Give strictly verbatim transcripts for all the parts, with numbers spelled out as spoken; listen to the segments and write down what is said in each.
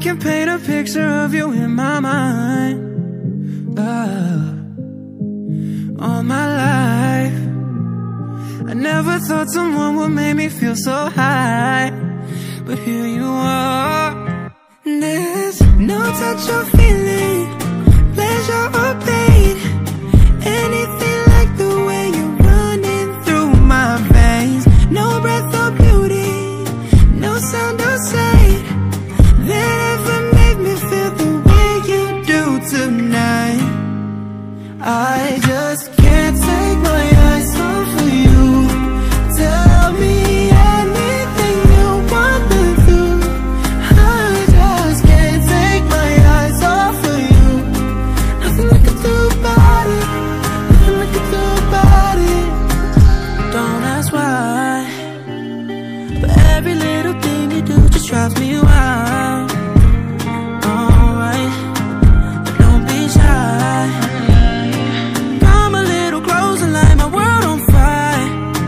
can paint a picture of you in my mind. uh, All my life I never thought someone would make me feel so high, but here you are. There's no touch or feeling, pleasure or pain, anything like the way you're running through my veins. No breath or beauty, no sound or sight that ever made me feel the way you do tonight. I just can't take my eyes off of you. Tell me anything you want to do. I just can't take my eyes off of you. Nothing I can do about it, nothing I can do about it. Don't ask why, but every little thing you do just drives me wild. Alright, don't be shy. Come a little closer, light my world on fire.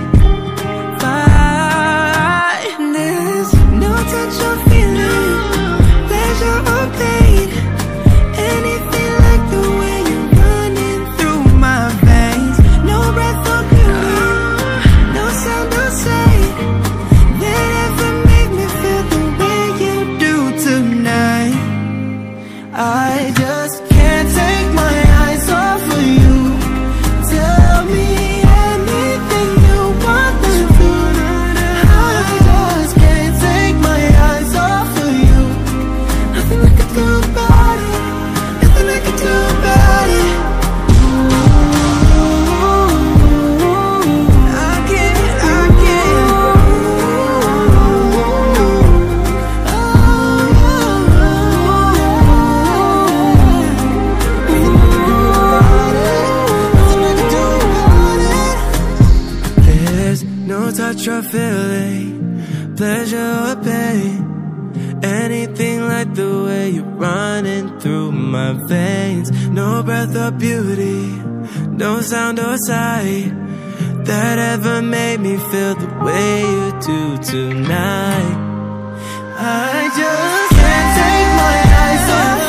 Fire. There's no touch or feeling, pleasure or pain, anything like the way you're running through my veins. No breath or beauty, no sound or sight that ever made me feel the way you do tonight. I just can't take my eyes off of you. Tell me anything you want to do. I just can't take my eyes off of you. Nothing I can do about it, nothing I can do about it. I can't, I can't. There's no touch or feeling, pleasure or pain, anything like the way you're running through my veins. No breath or beauty, no sound or sight that ever made me feel the way you do tonight. I just can't take my eyes off